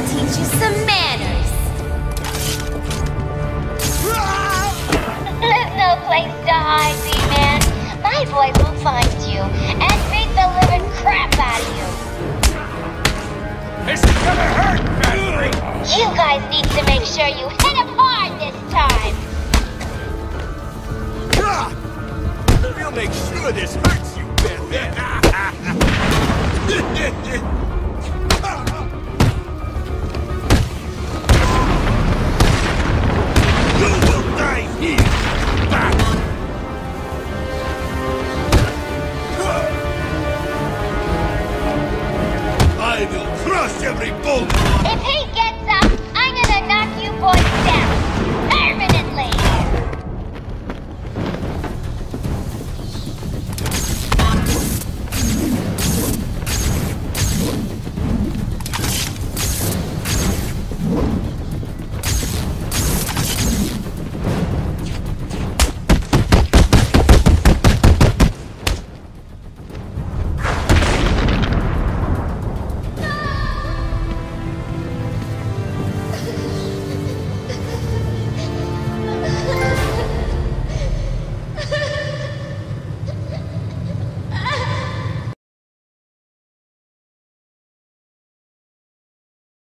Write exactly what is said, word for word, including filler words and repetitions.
teach you some manners. There's no place to hide, Z-Man. My boys will find you and beat the living crap out of you. This is gonna hurt, Bandit! You guys need to make sure you hit him hard this time. We'll make sure this hurts you, Bandit! You will die here! Back! I will crush every bone! If he gets up, I'm gonna knock you boys down. Permanently!